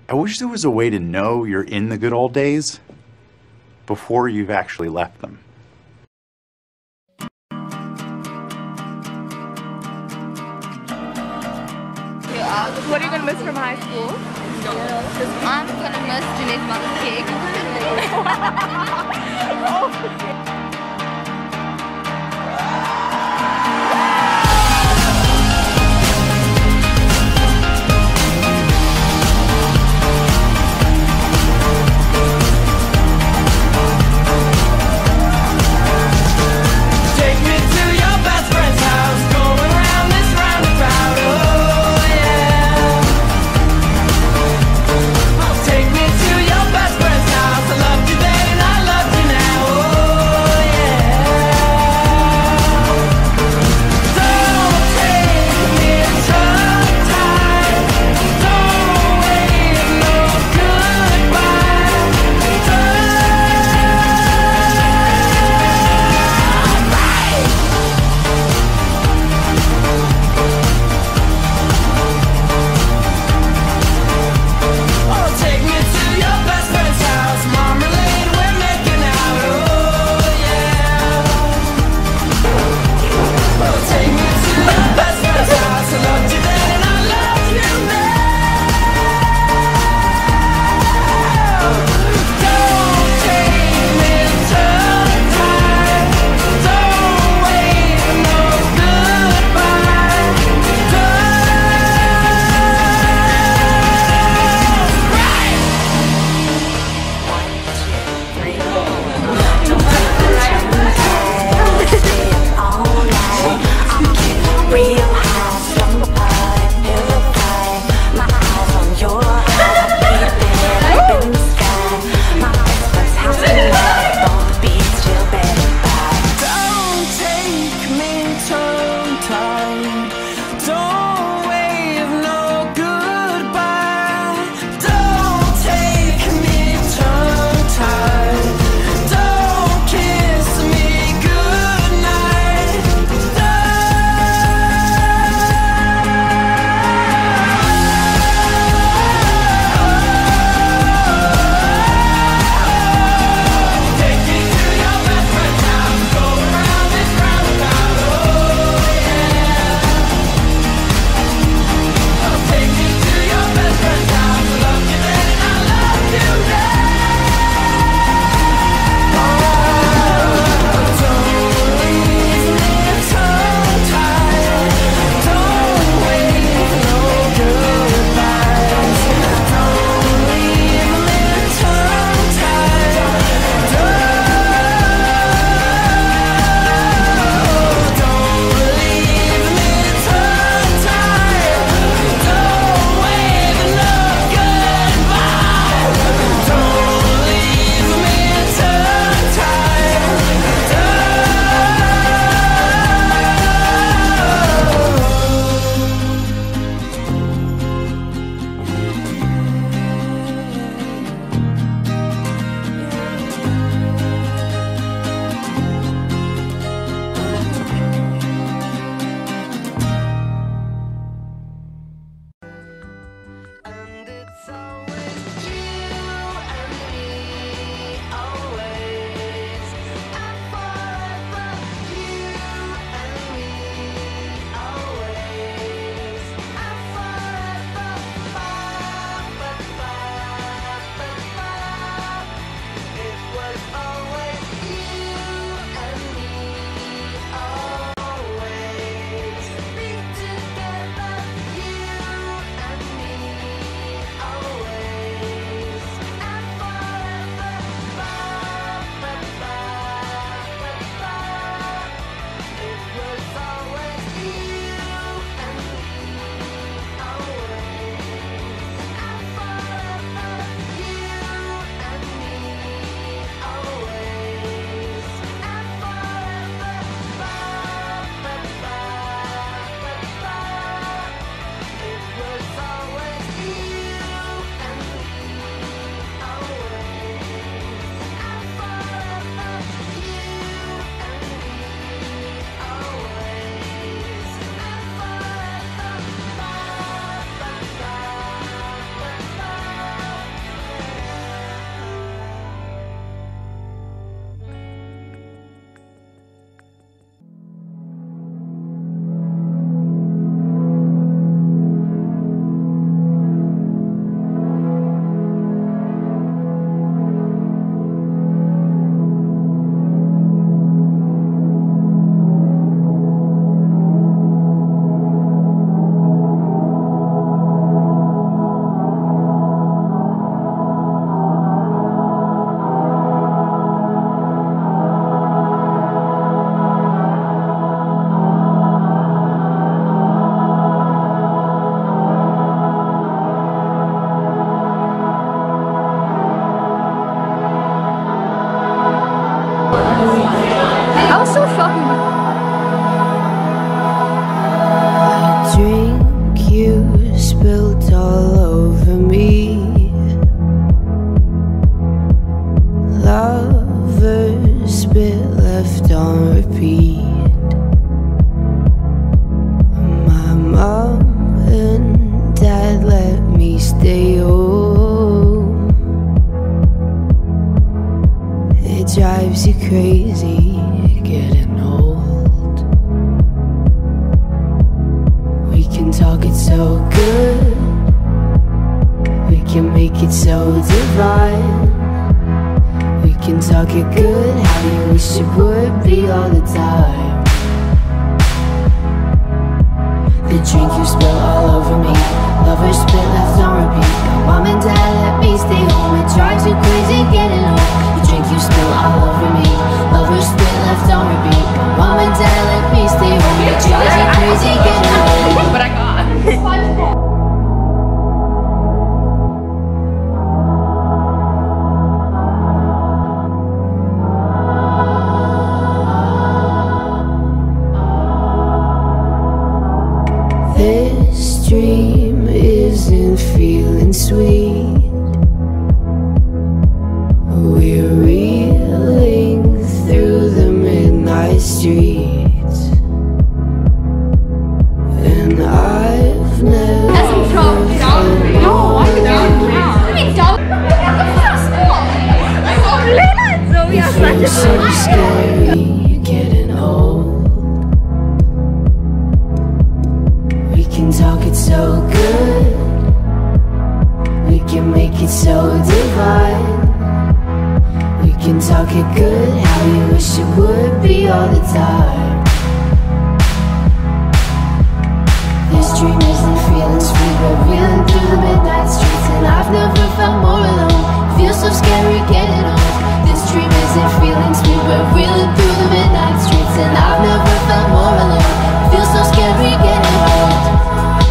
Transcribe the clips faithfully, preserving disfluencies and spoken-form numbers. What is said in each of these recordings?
I wish there was a way to know you're in the good old days before you've actually left them. What are you going to miss from high school? I'm going to miss Janae's mother's cake. Take me to your best friend's house. I loved you then, I love you now. Oh. crazy getting old. We can talk it so good, we can make it so divine. We can talk it good, how you wish it would be all the time. The drink you spill all over me, lovers spit left on repeat. Mom and dad let me stay home, it drives you crazy getting home. The drink you spill all over me, lovers spit left on repeat. Mom and dad let me stay home, it drives you crazy getting home. But I got This dream isn't feeling sweet. We're reeling through the midnight streets, and I've never felt so scary getting old. We can talk it so good, we can make it so divine. We can talk it good, how you wish it would be all the time. This dream isn't feeling sweet, we're reeling through the midnight streets, and I've never felt more alone. Feels so scary getting old. This dream isn't feeling sweet, we're reeling through the midnight streets, and I've never felt more alone. Feels so scary getting old.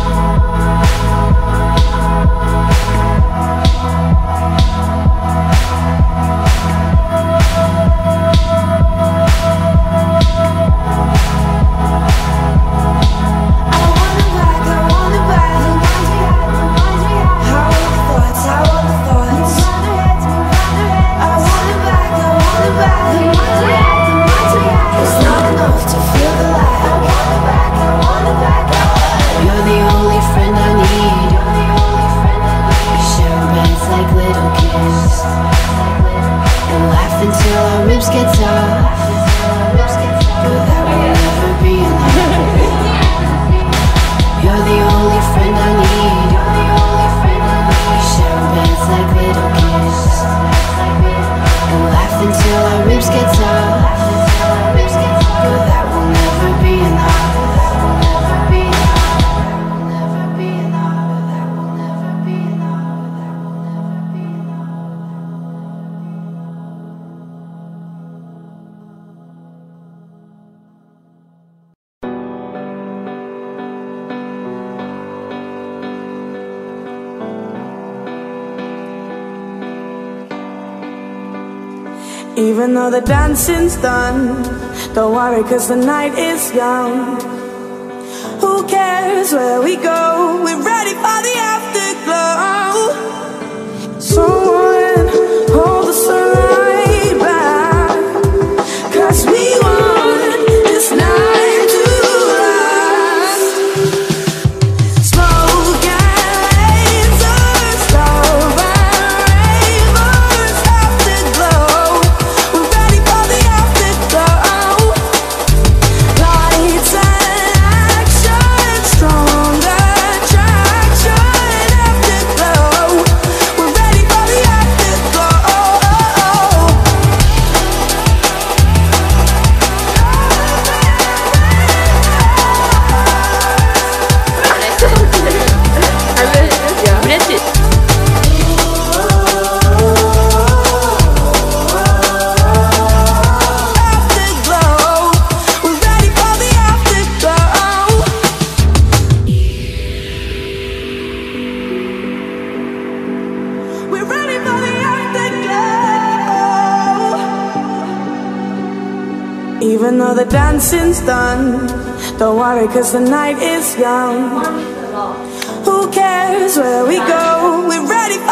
Until our ribs get tough, but that will never be enough. You're the only friend I need. We share beds like little kids, and laugh until our ribs get tough, but that will never be enough. That will never be enough. That will never be enough. That will never be enough. Even though the dancing's done, don't worry cause the night is young. Who cares where we go, we're ready for the afterglow. Someone hold the sunlight back, cause we want this night to last. Smoke and lasers, love and ravers, afterglow. We're ready for the afterglow. Lights and action, strong attraction, afterglow. We're ready for the afterglow. Afterglow. We're ready for the afterglow. We're ready for the afterglow. Even though the dancing's done, don't worry cause the night is young. Who cares where we go, we're ready for